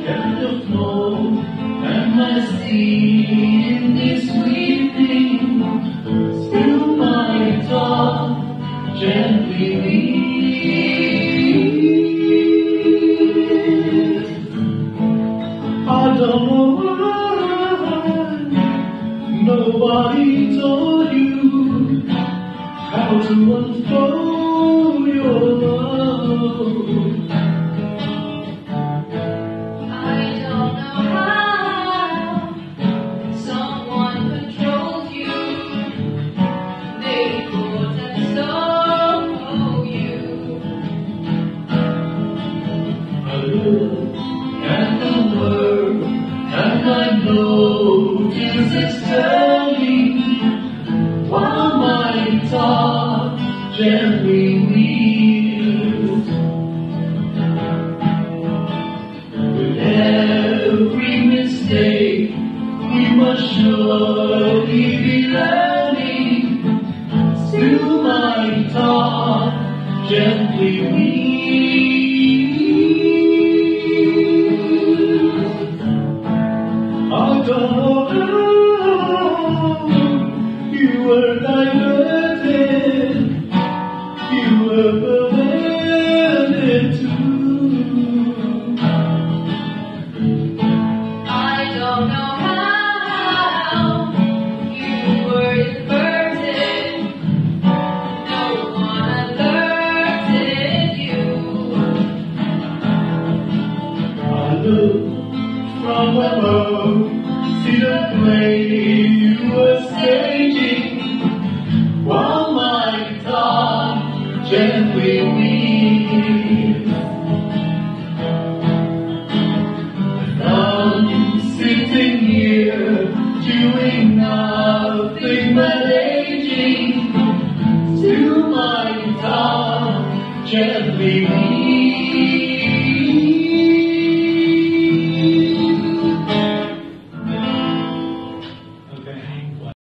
kept afloat, and my sea in this weeping, still my guitar gently weeps. I don't know why nobody told you how to unfold your love. I don't know how someone controls you. They thought and so you. I look at the world and I notice it's turning while my guitar gently weeps. With every mistake we must surely be learning. Still my guitar gently weeps. I don't know how you were diverted, you were perverted too. I don't know how you were inverted. No one alerted you. I look from above, see the play you were staging, while my guitar gently weeps.